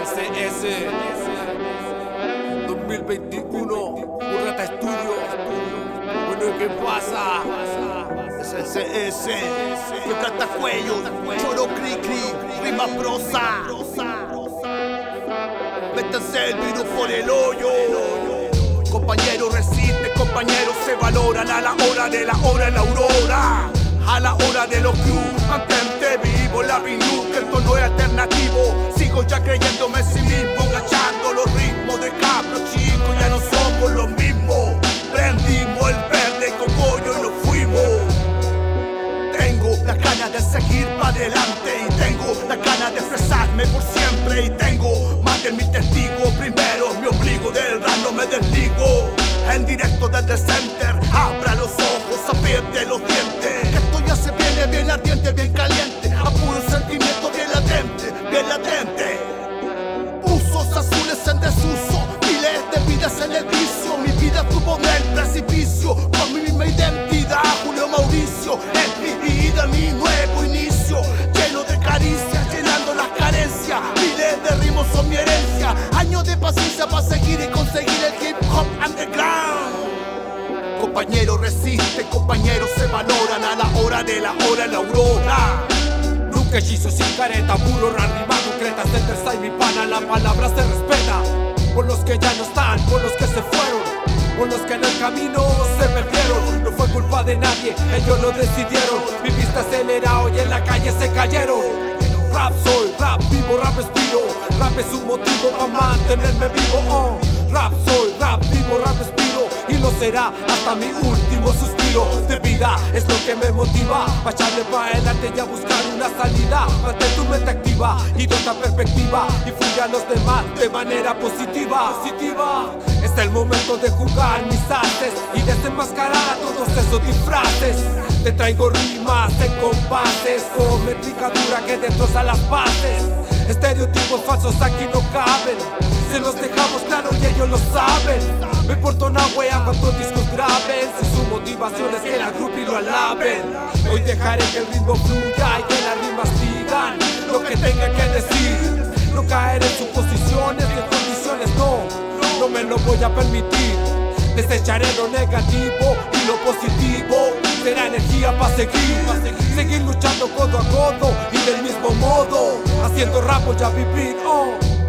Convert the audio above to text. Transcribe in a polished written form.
CS 2021, Burrata Estudio. Bueno, ¿qué pasa? Es el CS, que canta cuello, choro cri cri, rima prosa. Métanse el virus por el hoyo. Compañeros resisten, compañeros se valoran. A la hora de la hora en la aurora, a la hora de los crew, mantente vivo. La vinú, que esto no es alternativo. Sigo ya creyéndome en sí mismo, cachando los ritmos de cabros chicos. Ya no somos los mismos. Prendimos el verde cogollo y nos fuimos. Tengo las ganas de seguir para adelante y tengo las ganas de expresarme por siempre. Y tengo más de 1000 testigos. Primero me obligo, del rap no me desligo. En directo desde el center, abra los ojos, apriete los dientes. Esto ya se viene bien ardiente, bien caliente. A puro sentimiento bien latente, bien latente. Usos azules en desuso, miles de vidas en el vicio. Mi vida estuvo en el precipicio, con mi misma identidad, Julio Mauricio. Es mi vida, mi nuevo inicio, lleno de caricias, llenando las carencias. Miles de ritmos son mi herencia, años de paciencia para seguir y conseguir el hip hop underground. Compañeros resisten, compañeros se valoran. A la hora de la hora en la aurora. Nunca hechizo sin careta, puro rap, rima concreta. Center mi pana, la palabra se respeta. Por los que ya no están, por los que se fueron, por los que en el camino se perdieron. No fue culpa de nadie, ellos lo decidieron. Mi vista acelerado y en la calle se cayeron. Rap soy, rap vivo, rap respiro. Rap es un motivo para mantenerme vivo. Rap soy, rap vivo, rap respiro. Y lo será hasta mi último suspiro de vida. Es lo que me motiva para echarle para adelante y a buscar una salida. Mantén tu mente activa y otra perspectiva. Influye a los demás de manera positiva. Es el momento de jugar mis artes y desenmascarar a todos esos disfraces. Te traigo rimas en compases con métrica dura que destroza las bases. Estereotipos falsos aquí no caben. Se los dejamos claro y ellos lo saben. Me importa una wea cuántos discos graben, si su motivación es que la groupie lo alaben. Hoy dejaré que el ritmo fluya y que las rimas digan lo que tenga que decir. No caer en suposiciones ni en condiciones, no me lo voy a permitir. Desecharé lo negativo y lo positivo será energía para seguir luchando codo a codo y del mismo modo, haciendo rap voy a vivir.